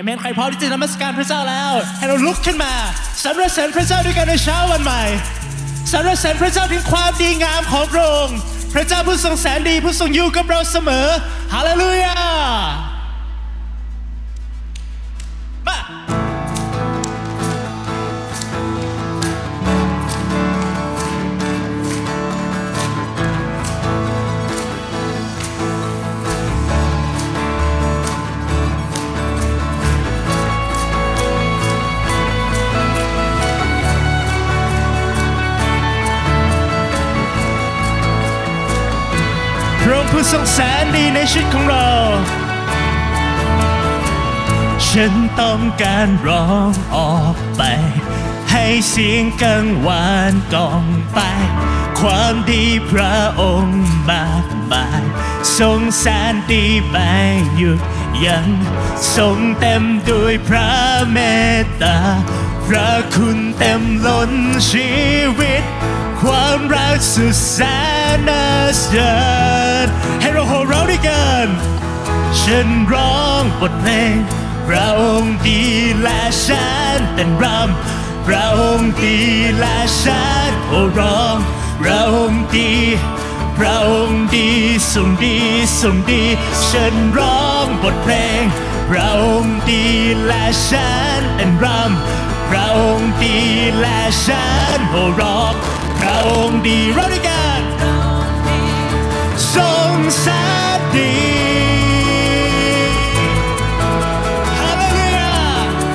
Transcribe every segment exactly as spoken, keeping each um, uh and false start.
เมนใครพร้อมที่จะนมัสการพระเจ้าแล้วให้เราลุกขึ้นมาสรรเสริญพระเจ้าด้วยกันในเช้าวันใหม่สรรเสริญพระเจ้าถึงความดีงามของพระองค์พระเจ้าผู้ทรงแสนดีผู้ทรงอยู่กับเราเสมอฮาเลลูยามาพระองค์ผู้ทรงแสนดีในชีวิตของเราฉันต้องการร้องออกไปให้เสียงกังวานก้องไปความดีพระองค์มากมายทรงแสนดีไม่หยุดยั้งทรงเต็มด้วยพระเมตตาพระคุณเต็มล้นชีวิตความรักสุดแสนน่าเสียดให้เราโห่ร้องด้วยกันฉันร้องบทเพลงพระองค์ดีและฉันเต้นรำพระองค์ดีและฉันโห่ร้องพระองค์ดีพระองค์ดีทรงดีทรงดีฉันร้องบทเพลงพระองค์ดีและฉันเต้นรำพระองค์ดีและฉันโห่ร้องพระองค์ดีร้องด้วยกันทรงแสนดีฮาเลลูยา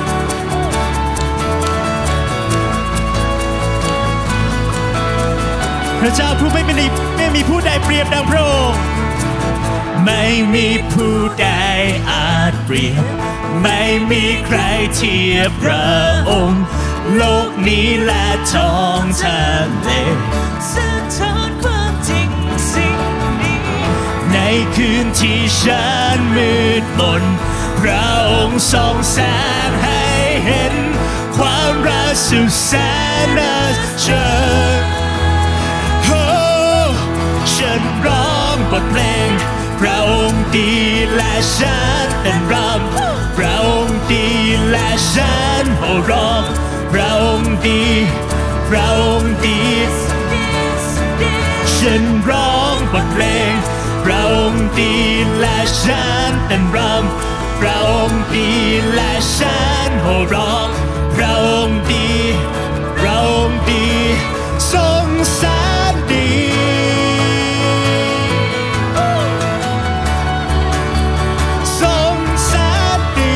พระเจ้าผู้ไม่มีไม่มีผู้ใดเปรียบดังพระองค์ไม่มีผู้ใดอาจเปรียบไม่มีใครเทียบพระองค์โลกนี้และท้องทะเลสะท้อนความจริงสิ่งนี้ในคืนที่ฉันมืดมนพระองค์ส่องแสงให้เห็นความรักสุดแสนน่าเชื่อโอ้ฉันร้องบทเพลงพระองค์ดีและฉันเต้นรำพระองค์ดีและฉันโห่ร้องพระองค์ดีพระองค์ดีฉันร้องบทเพลงพระองค์ดีและฉันเต้นรำพระองค์ดีและฉันโห่ร้องพระองค์ดีพระองค์ดีทรงแสนดีทรงแสนดี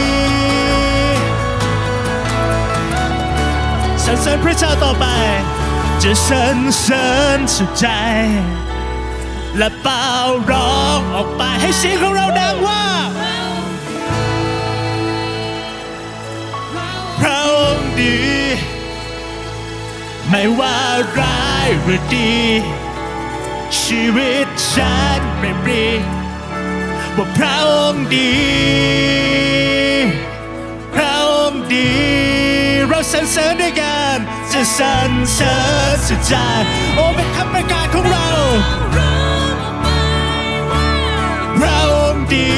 สรรเสริญพระเจ้าต่อไปจะสรรเสริญสุดใจและเป่าร้องออกไปให้เสียงของเราดังว่าพระองค์ดีไม่ว่าร้ายหรือดีชีวิตฉันไม่ปรีว่าพระองค์ดีพระองค์ดีเราสรรเสริญด้วยกันจะสรรเสริญสุดใจโอ้เป็นคำประกาศของเราพระองค์ดี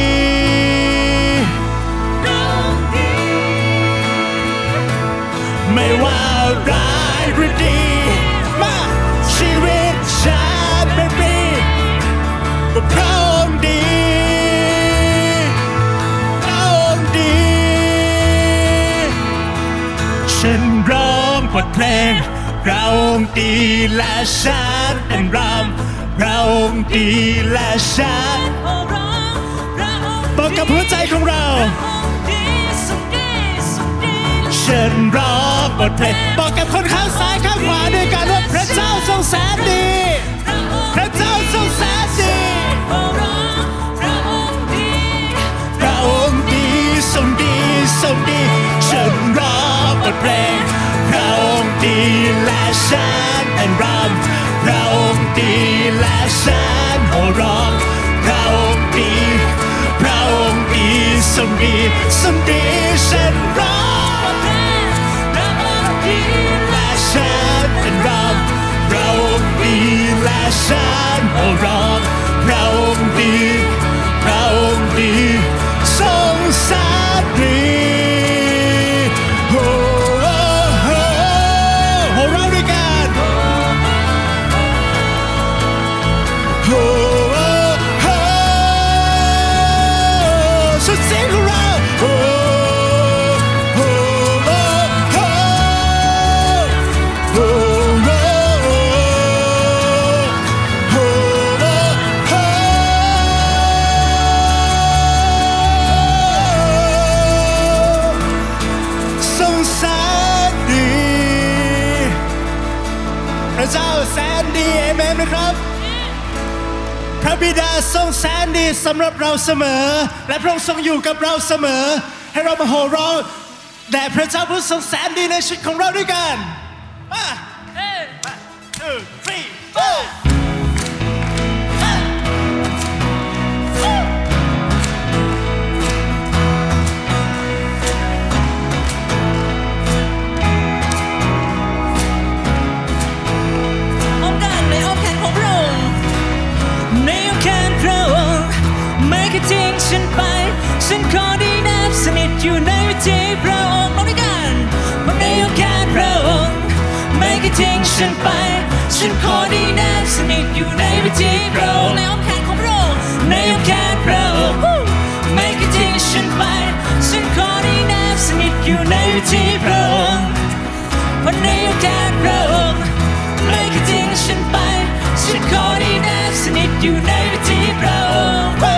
ไม่ว่าร้ายหรือดีมาชีวิตฉันเป็นปีพระองค์ดีพระองค์ดีฉันร้องบทเพลงพระองค์ดีและฉันเต้นรำพระองค์ดีและฉันบอกกับหัวใจของเราฉันร้องบทเพลงบอกกับคนข้างซ้ายข้างขวาด้วยกันว่าพระเจ้าทรงแสนดีพระเจ้าทรงแสนดีพระองค์ดีทรงดีทรงดีฉันร้องบทเพลงพระองค์ดีและฉันเต้นรำพระองค์ดีและฉันโห่ร้องพระองค์ดีพระองค์ดีทรงดีทรงดีฉันร้องพระองค์ดีและฉันเต้นรำพระองค์ดีและฉันโห่ร้องพระองค์ดีพระองค์ดีทรงแสนมนะครับพระบิดาทรงแสนดีสำหรับเราเสมอและพระองค์ทรงอยู่กับเราเสมอให้เรามาโห่ร้องแด่พระเจ้าผู้ทรงแสนดีในชีวิตของเราด้วยกันมาหนึ่งสองสามทิ้งฉันไปฉันขอได้แนบสนิทอยู่ในวิถีพระองค์ลองด้วยกันเพราะในโอกาสพระองค์ไม่เคยทิ้งฉันไปฉันขอได้แนบสนิทอยู่ในวิถีพระองค์ในอ้อมแขนของพระองค์ในโอกาสพระองค์ไม่เคยทิ้งฉันไปฉันขอได้แนบสนิทอยู่ในวิถีพระองค์เพราะในโอกาสพระองค์ไม่เคยทิ้งฉันไปฉันขอได้แนบสนิทอยู่ในวิถีพระองค์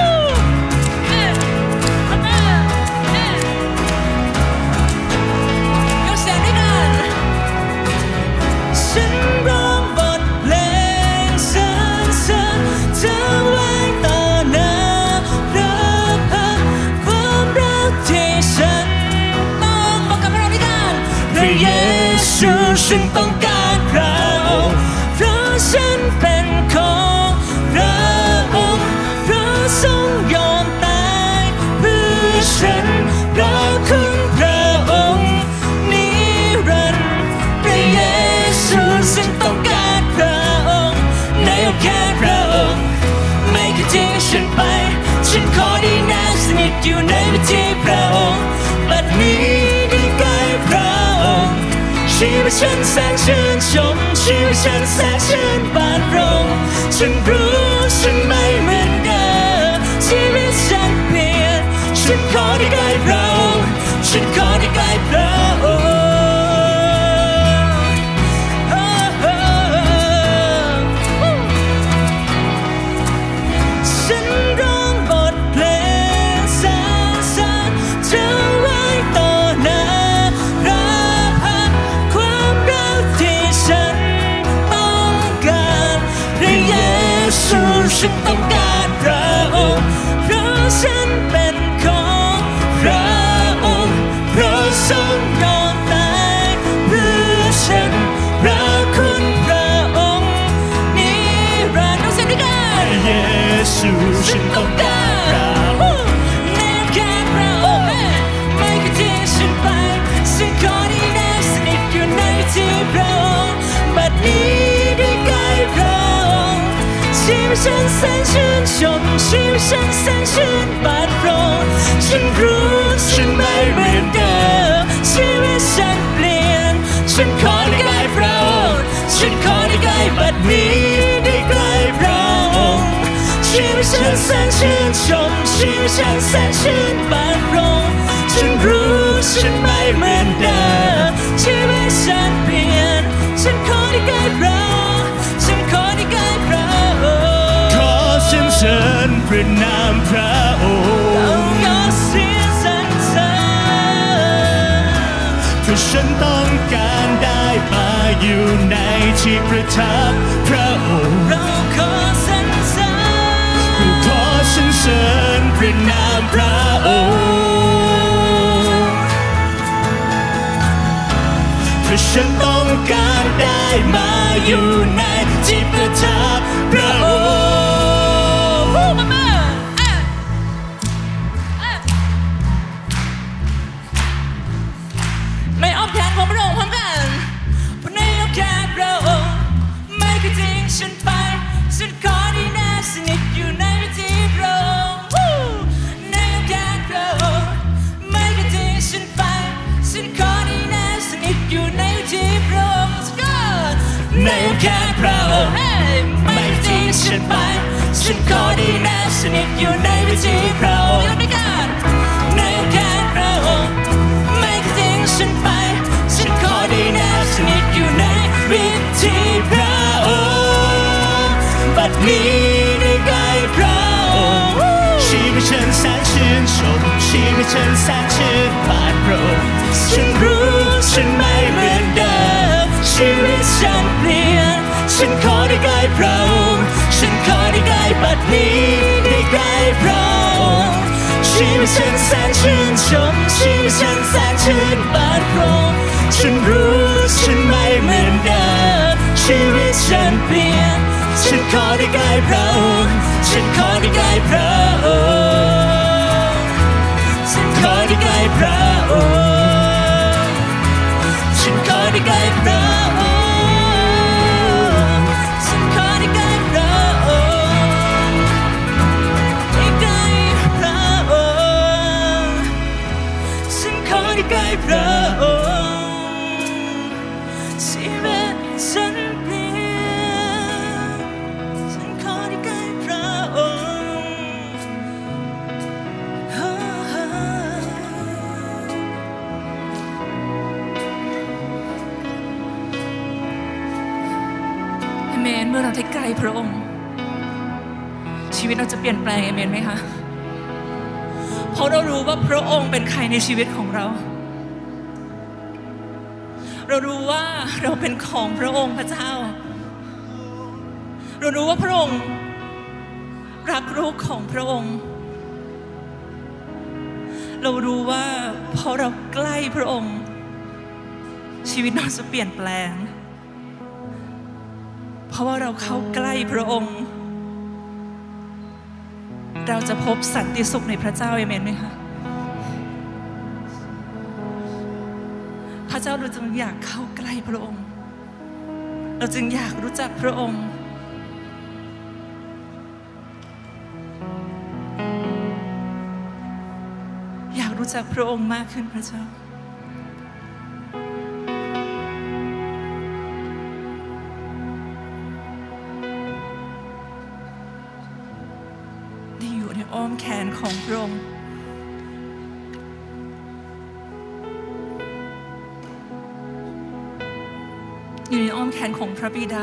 ฉันต้องการพระองค์เพราะฉันเป็นของพระองค์เพราะทรงยอมตายเพื่อฉันเพราะคุณพระองค์นิรันดร์พระเยซูฉันต้องการพระองค์ในโอกาสพระองค์ไม่เคยทิ้งฉันไปฉันขอได้แนบสนิทอยู่ในวิถีพระองค์บัดนี้ได้ใกล้พระองค์ชีวิตฉันแสนชื่นชมชีวิตฉันแสนชื่นบานพระองค์ฉันรู้ฉันไม่เหมือนเดิมชีวิตฉันเปลี่ยนฉันขอได้ใกล้พระองค์ฉันขอได้ใกล้พระองค์ฉันร้องบทเพลงสรรเสริญเธอไว้ต่อหน้าพระพักความรักที่ฉันต้องการพระเยซูฉันต้องการพระองค์เพราะฉันเป็นของพระองค์เพราะทรงยอมตายเพื่อฉันพระคุณพระองค์นิรันดร์ต้องเสียงด้วยกันพระเยซูฉันต้องการพระองค์ในโอกาสพระองค์ไม่เคยทิ้งฉันไปฉันขอได้แนบสนิทอยู่ในที่พระองค์บัดนี้ได้ใกล้พระองค์ชีวิตฉันแสนชื่นชมชีวิตฉันแสนชื่นบานพระองค์ฉันรู้ฉันไม่เหมือนเดิมชีวิตฉันเปลี่ยนฉันขอได้ใกล้พระองค์ฉันขอได้ใกล้บัดนี้ได้ใกล้พระองค์ชีวิตฉันแสนชื่นชมชีวิตฉันแสนชื่นบานพระองค์ฉันรู้ฉันไม่เหมือนเดิมชีวิตฉันเปลี่ยนฉันขอได้ใกล้พระองค์ฉันขอได้ใกล้พระองค์ขอสรรเสริญพระนามพระองค์ขอเสียงสรรเสริญเพราะฉันต้องการได้มาอยู่ในที่ประทับพระองค์เราขอสรรเสริญขอสรรเสริญพระนามพระองค์เพราะฉันต้องการได้มาอยู่ในที่ประทับพระองค์ในอ้อมแขนของพระองค์พร้อมกันเพราะในโอกาสพระองค์ไม่เคยทิ้งฉันไปฉันขอได้แนบสนิทอยู่ในวิถีพระองค์ในโอกาสพระองค์ไม่เคยทิ้งฉันไปฉันขอได้แนบสนิทอยู่ในวิถีพระองค์ในโอกาสพระองค์ไม่เคยทิ้งฉันไปฉันขอได้แนบสนิทอยู่ในวิถีพระองค์ยกด้วยกันในโอกาสพระองค์ไม่เคยทิ้งฉันไปฉันขอได้แนบสนิทอยู่ในวิถีพระองค์บัดนี้ได้ใกล้พระองค์ชีวิตฉันแสนชื่นชมชีวิตฉันแสนชื่นบานพระองค์ฉันรู้ฉันไม่เหมือนเดิมชีวิตฉันเปลี่ยนฉันขอได้ใกล้พระองค์ฉันขอได้ใกล้บัดนี้ได้ใกล้พระองค์ชีวิตฉันแสนชื่นชมชีวิตฉันแสนชื่นบานพระองค์ฉันรู้ฉันไม่เหมือนเดิมชีวิตฉันเปลี่ยนฉันขอได้ใกล้พระองค์ฉันขอได้ใกล้พระองค์ฉันขอได้ใกล้พระองค์ฉันขอได้ใกล้พระองค์ฉันขอได้ใกล้พระองค์ได้ใกล้พระองค์ฉันขอได้ใกล้พระองค์ชีวิตฉันเปลี่ยนฉันขอได้ใกล้พระองค์เอเมนเมื่อเราได้ใกล้พระองค์ชีวิตเราจะเปลี่ยนแปลงเอเมนไหมคะเพราะเรารู้ว่าพระองค์เป็นใครในชีวิตของเราเรารู้ว่าเราเป็นของพระองค์พระเจ้าเรารู้ว่าพระองค์รักลูกของพระองค์เรารู้ว่าพอเราใกล้พระองค์ชีวิตเราจะเปลี่ยนแปลงเพราะว่าเราเข้าใกล้พระองค์เราจะพบสันติสุขในพระเจ้าเอเมนไหมคะพระเจ้าเราจึงอยากเข้าใกล้พระองค์เราจึงอยากรู้จักพระองค์อยากรู้จักพระองค์มากขึ้นพระเจ้าได้อยู่ในอ้อมแขนของพระองค์อยู่ในอ้อมแขนของพระบิดา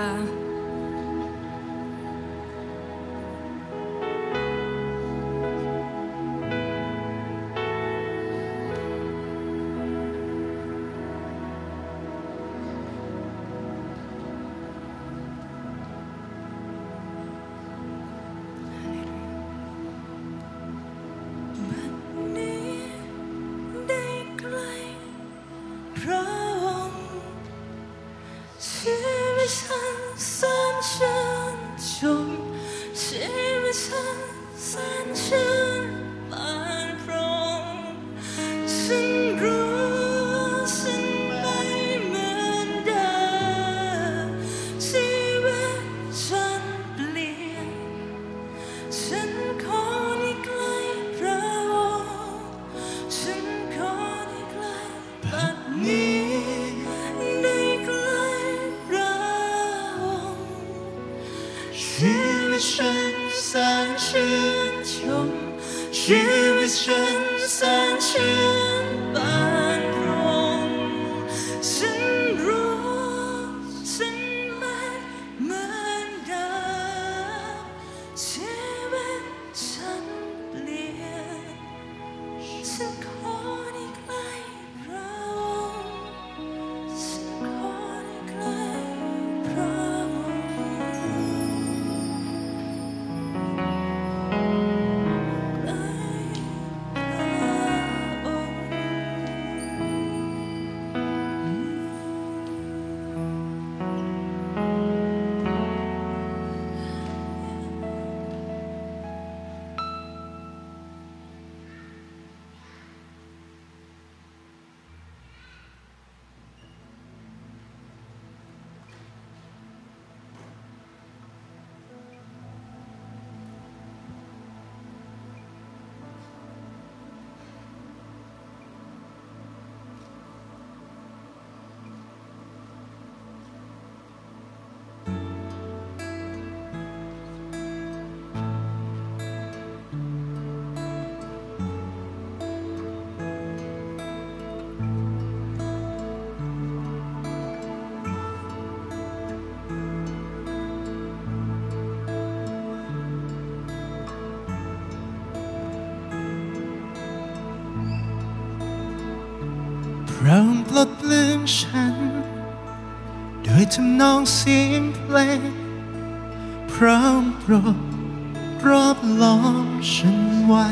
พระองค์ปลดปลื้มฉันโดยทำนองเสียงเพลงพร้อมโปรดรอบล้อมฉันไว้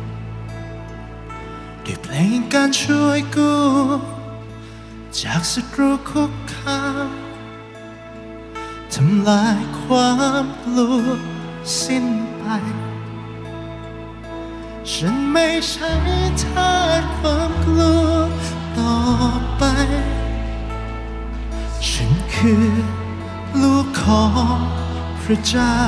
ด้วยเพลงการช่วยกู้จากศัตรูคุกคามทำลายความกลัวสิ้นไปฉันไม่ใช่ทาสความกลัวต่อไปฉันคือลูกของพระเจ้า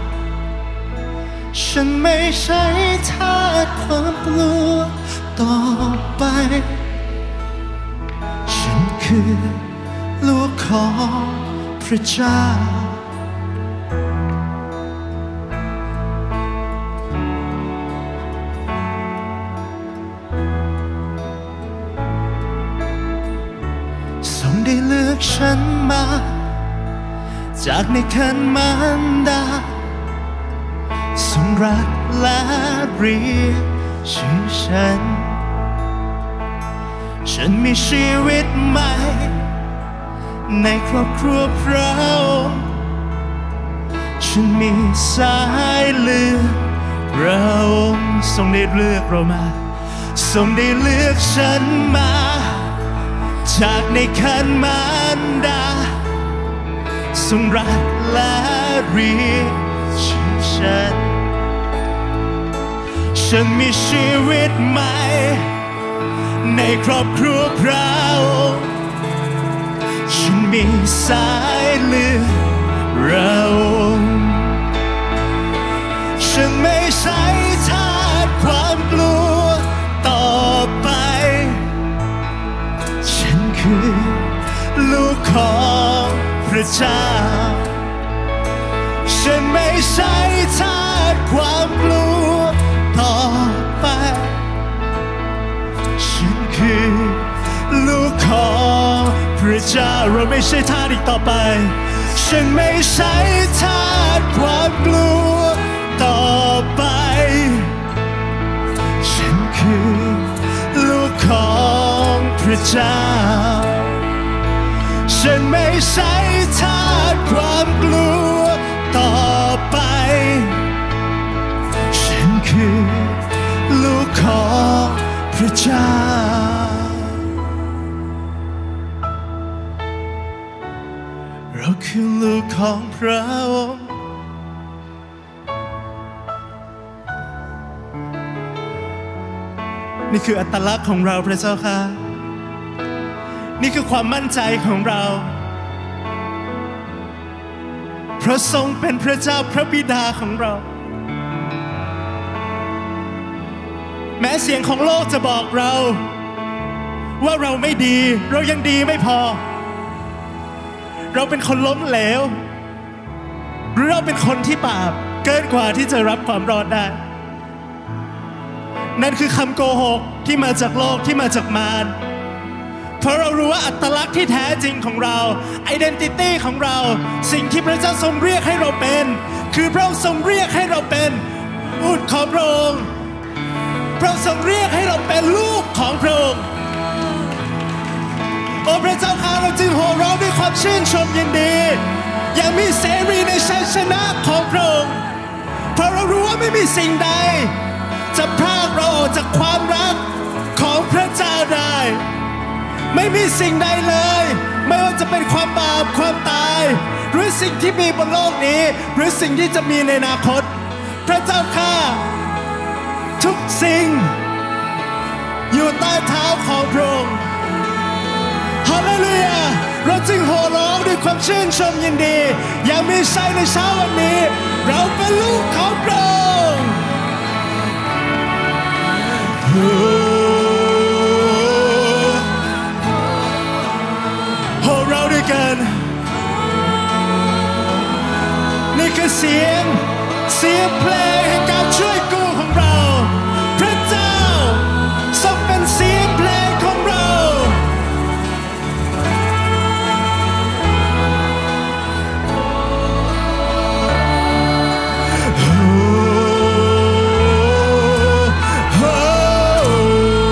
ฉันไม่ใช่ทาสความกลัวต่อไปฉันคือลูกของพระเจ้าทรงได้เลือกฉันมาจากในคันมารดาทรงรักและเรียกชื่อฉันฉันมีชีวิตใหม่ในครอบครัวพระองค์ฉันมีสายเลือดพระองค์ทรงได้เลือกเรามาทรงได้เลือกฉันมาจากในคันมารดาทรงรักและเรียกชื่อฉันฉันมีชีวิตใหม่ในครอบครัวพระองค์ฉันมีสายเลือดพระองค์ฉันไม่ใช่ทาสความกลัวต่อไปฉันคือลูกของพระเจ้าฉันไม่ใช่ทาสความกลัวต่อไปฉันคือลูกของพระเจ้าเราไม่ใช่ทาสอีกต่อไปฉันไม่ใช่ทาสความกลัวต่อไปฉันคือลูกของพระเจ้าฉันไม่ใช่ทาสความกลัวต่อไปฉันคือลูกของพระเจ้าเราคือลูกของพระองค์นี่คืออัตลักษณ์ของเราพระเจ้าค่ะนี่คือความมั่นใจของเราพระทรงเป็นพระเจ้าพระบิดาของเราแม้เสียงของโลกจะบอกเราว่าเราไม่ดีเรายังดีไม่พอเราเป็นคนล้มเหลวหรือเราเป็นคนที่บาปเกินกว่าที่จะรับความรอดได้นั่นคือคำโกหกที่มาจากโลกที่มาจากมารเพราะเรารู้ว่าอัตลักษณ์ที่แท้จริงของเรา identity ของเราสิ่งที่พระเจ้าทรงเรียกให้เราเป็นคือพระองค์ทรงเรียกให้เราเป็นบุตรของพระองค์พระองค์ทรงเรียกให้เราเป็นลูกของพระองค์โอ้พระเจ้าข้าเราจึงโห่ร้องด้วยความชื่นชมยินดีอย่างมีเสรีในชัยชนะของพระองค์เพราะเรารู้ว่าไม่มีสิ่งใดจะพรากเราออกจากความรักของพระเจ้าได้ไม่มีสิ่งใดเลยไม่ว่าจะเป็นความบาปความตายหรือสิ่งที่มีบนโลกนี้หรือสิ่งที่จะมีในอนาคตพระเจ้าข้าทุกสิ่งอยู่ใต้เท้าของพระองค์ฮาเลลูยาเราจึงโห่ร้องด้วยความชื่นชมยินดีอย่างมีชัยในเช้าวันนี้เราเป็นลูกของพระองค์โห่เราด้วยกันนี่คือเสียงเสียงเพลงแห่งการช่วยกู้ของเราพระเจ้าทรงเป็นเสียงเพลงของเรา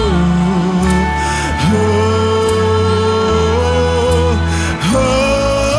Oh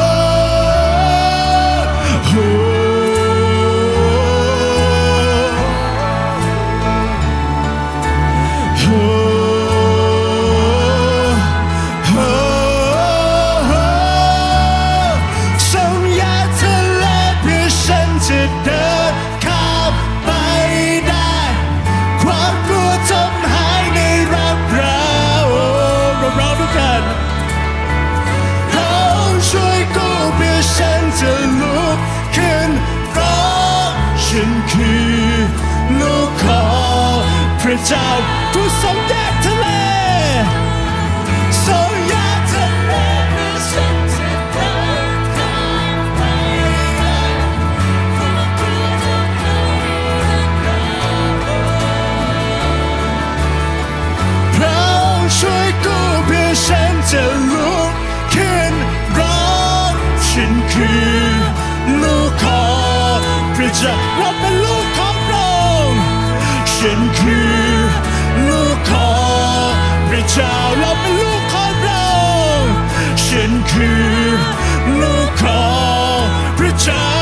พระเจ้าผู้ทรงแยกทะเลทรงแยกทะเลเพื่อฉันจะเดินข้ามไปได้ความกลัวจะไม่รักเราพระองค์ช่วยกู้เพื่อฉันจะลุกขึ้นร้องฉันคือลูกของพระเจ้าเราเป็นลูกของพระองค์ฉันคือลูกของพระเจ้าเราเป็นลูกของพระองค์ฉันคือลูกของพระเจ้า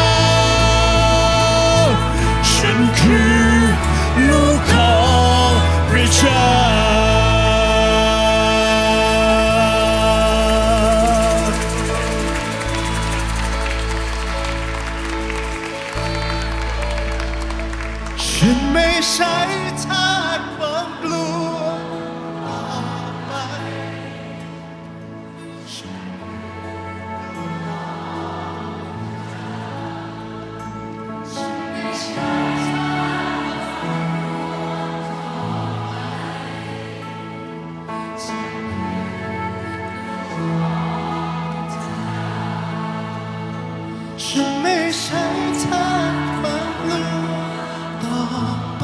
ฉันคือลูกของพระเจ้าฉันไม่ใช่ทาสความกลัวต่อไปฉันไม่ใช่ทาสความกลัวต่อไป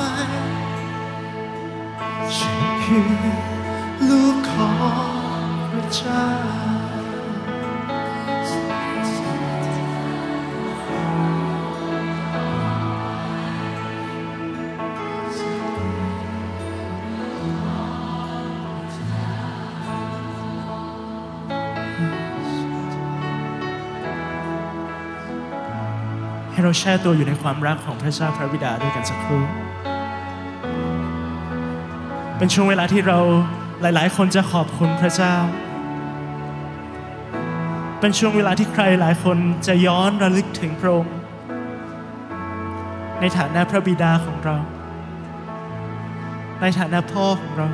ฉันคือลูกของพระเจ้าให้เราแช่ตัวอยู่ในความรักของพระเจ้าพระบิดาด้วยกันสักครู่เป็นช่วงเวลาที่เราหลายๆคนจะขอบคุณพระเจ้าเป็นช่วงเวลาที่ใครหลายคนจะย้อนระลึกถึงพระองค์ในฐานะพระบิดาของเราในฐานะพ่อของเรา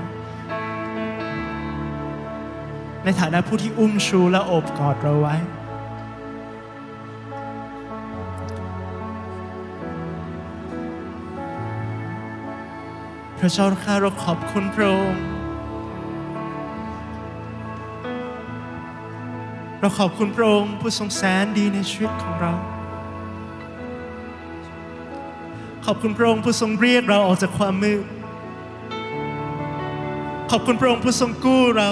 ในฐานะผู้ที่อุ้มชูและโอบกอดเราไว้พระเจ้าข้าเราขอบคุณพระองค์เราขอบคุณพระองค์ผู้ทรงแสนดีในชีวิตของเราขอบคุณพระองค์ผู้ทรงเรียกเราออกจากความมืดขอบคุณพระองค์ผู้ทรงกู้เรา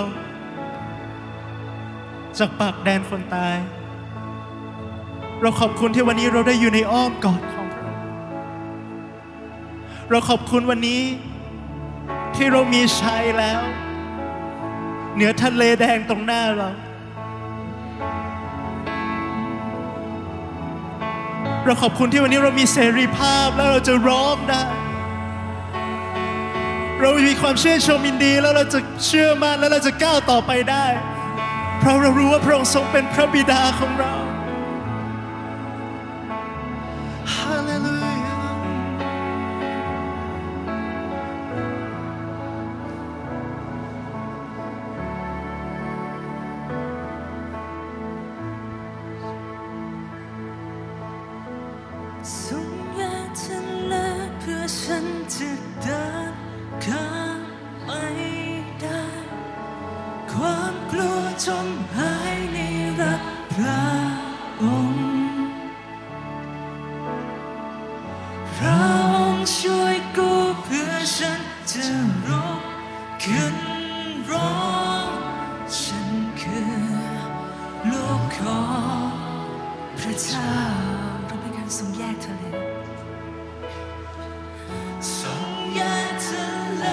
จากปากแดนคนตายเราขอบคุณที่วันนี้เราได้อยู่ในอ้อมกอดของพระองค์เราขอบคุณวันนี้ที่เรามีชัยแล้วเหนือทะเลแดงตรงหน้าเราเราขอบคุณที่วันนี้เรามีเสรีภาพแล้วเราจะร้องได้เรามีความชื่นชมยินดีแล้วเราจะเชื่อมั่นแล้วเราจะก้าวต่อไปได้เพราะเรารู้ว่าพระองค์ทรงเป็นพระบิดาของเราฮาเลลูยาทรงแยกทะเลเพื่อฉันจะเดินข้ามไปได้ความกลัวจงหายในรักพระองค์พระองค์ช่วยกู้เพื่อฉันจะลุกขึ้นร้องฉันคือลูกของพระเจ้าเราเป็นการทรงแยกทะเลทรงแยกทะเล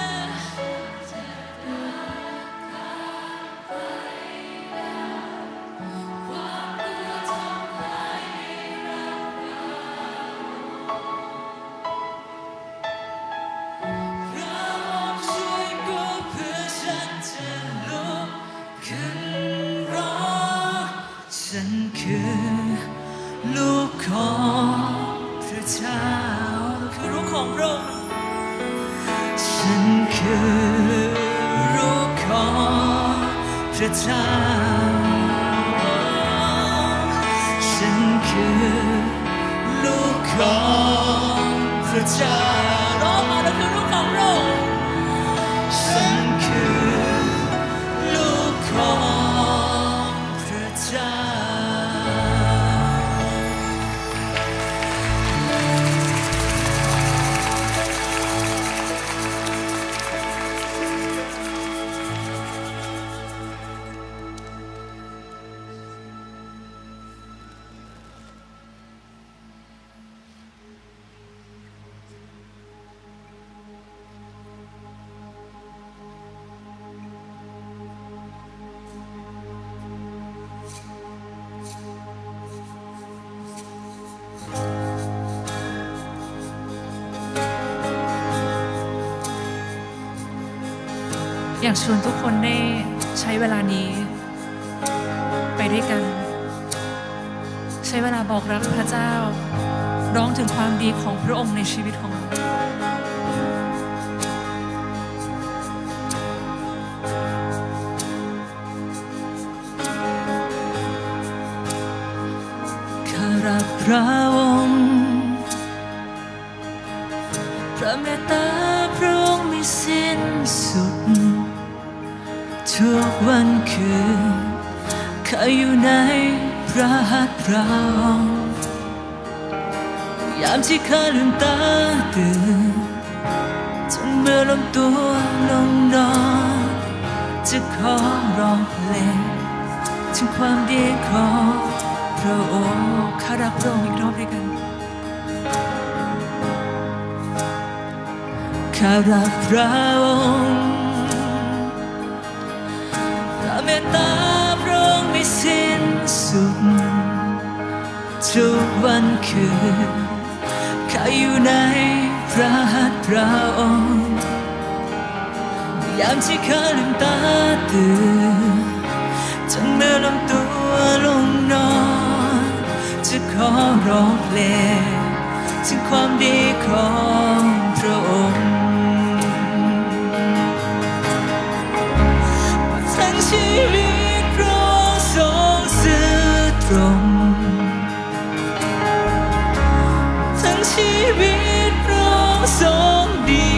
ฉันคือลูกของพระเจ้าคือลูกของพระองค์ฉันคือลูกของพระเจ้าฉันคือลูกของพระเจ้าร้องมาแล้วคือลูกของพระองค์อยากชวนทุกคนได้ใช้เวลานี้ไปด้วยกันใช้เวลาบอกรักพระเจ้าร้องถึงความดีของพระองค์ในชีวิตของเราข้ารักพระองค์พระเมตตาพระองค์ไม่สิ้นสุดทุกวันคืนข้าอยู่ในพระหัตถ์พระองค์ยามที่ข้าลืมตาตื่นจนเมื่อล้มตัวลงนอนจะขอร้องเพลงถึงความดีของพระองค์ข้ารักพระองค์อีกรอบด้วยกันข้ารักพระองค์พระเมตตาพระองค์ไม่สิ้นสุดทุกวันคืนข้าอยู่ในพระหัตถ์พระองค์ยามที่ข้าลืมตาตื่นจนเมื่อล้มตัวลงนอนจะขอร้องเพลงถึงความดีของพระองค์ทั้งชีวิตพระองค์ทรงซื่อตรงทั้งชีวิตพระองค์ทรงดี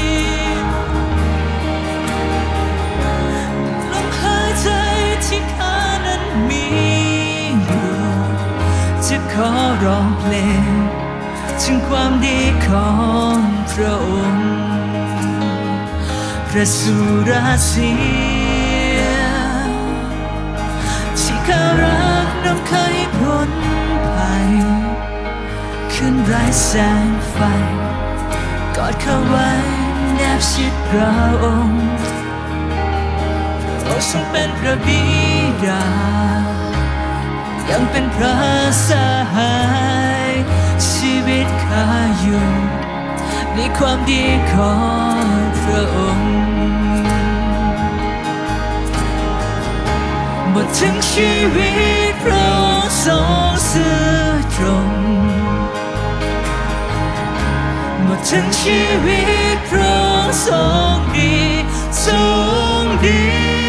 ลมหายใจที่ข้านั้นมีอยู่จะขอร้องเพลงถึงความดีของพระองค์พระสุรเสียงที่ข้ารักนำข้าให้พ้นภัยขึ้นไร้แสงไฟกอดข้าไว้แนบชิดพระองค์พระองค์ทรงเป็นพระบิดายังเป็นพระสหายชีวิตข้าอยู่ในความดีของพระองค์หมดทั้งชีวิตพระองค์ทรงซื่อตรงหมดทั้งชีวิตพระองค์ทรงดีทรงดี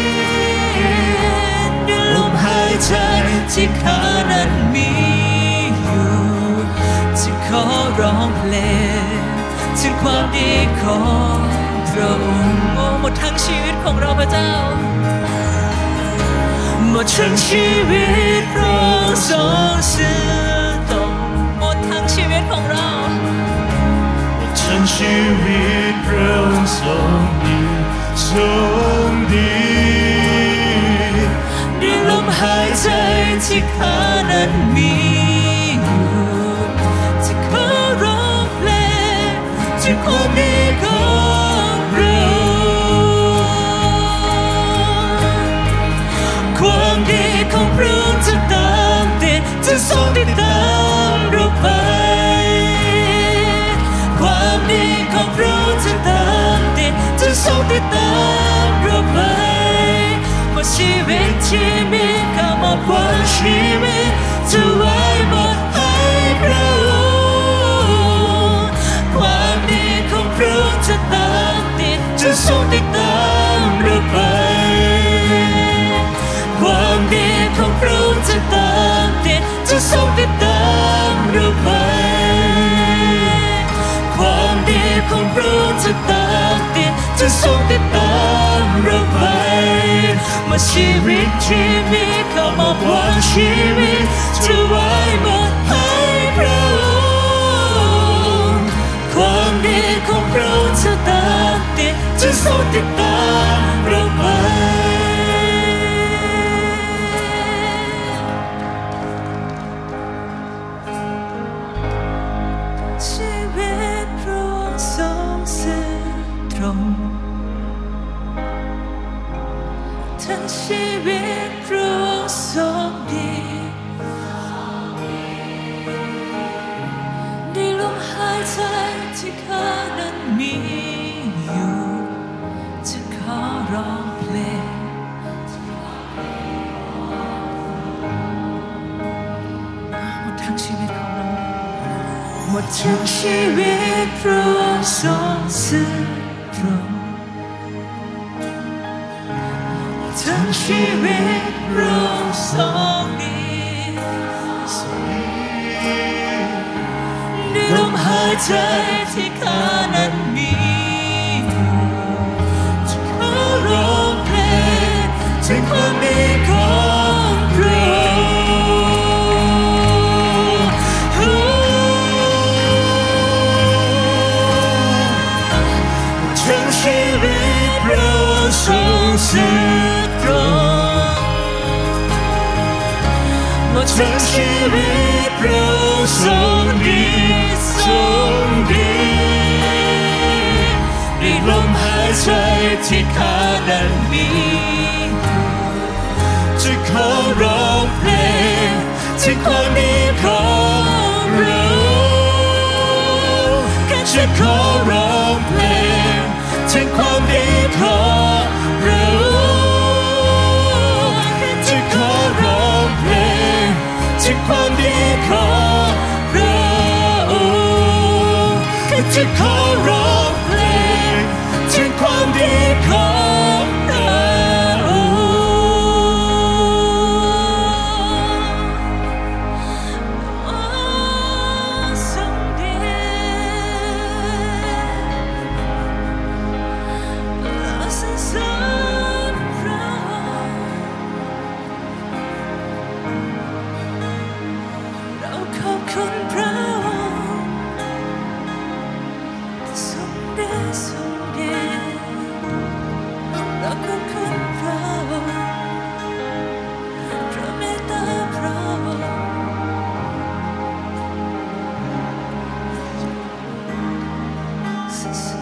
ด้วยลมหายใจที่ข้านั้นมีอยู่จะขอร้องเพลงถึงความดีของพระองค์หมดทั้งชีวิตของเราพระเจ้าหมดทั้งชีวิตพระองค์ทรงซื่อตรงหมดทั้งชีวิตของเราหมดทั้งชีวิตพระองค์ทรงดีทรงดีด้วยลมหายใจที่ข้านั้นมีอยู่จะขอร้องเพลงถึงความดีของพระองค์ความดีของพระองค์จะตามติดจะทรงติดตามเราไปความดีของพระองค์จะตามติดจะทรงติดตามเราไปหมดชีวิตที่มีข้ามอบไว้ชีวิตจะไว้หมดให้พระองค์ความดีของพระองค์จะตามติดจะทรงติดตามเราไปความดีของพระองค์จะตามติดจะทรงติดตามเราไปความดีของพระองค์จะตามติดจะทรงติดตามเราไปเมื่อชีวิตที่มีข้ามอบไว้ชีวิตจะไว้หมดให้พระองค์ความดีของพระองค์จะตามติดจะทรงติดตามเราไปชีวิตพระองค์ทรงซื่อตรงทั้งชีวิตพระองค์ทรงดีในลมหายใจที่ข้านั้นมีอยู่จะขอร้องทั้งชีวิตพระองค์ทรงซื่อตรงทั้งชีวิตพระองค์ทรงดีด้วยลมหายใจที่ข้านั้นมีจะขอร้องเพลงถึงความดีของพระองค์ทั้งชีวิตพระองค์ทรงซื่อตรงทั้งชีวิตพระองค์ทรงดีทรงดีด้วยลมหายใจที่ข้านั้นมีจะขอร้องเพลงถึงความดีของเราจะขอร้องเพลงถึงความดีของเราจะขอร้องเพลงถึงความดีของเราจะขอร้องเพลงถึงความดีของเราทรงดีเราสรรเสริญพระองค์เราขอบคุณพระองค์ทรงดีทรงดีเราขอบคุณพระองค์พระเมตตาพระองค์สรรเสริญ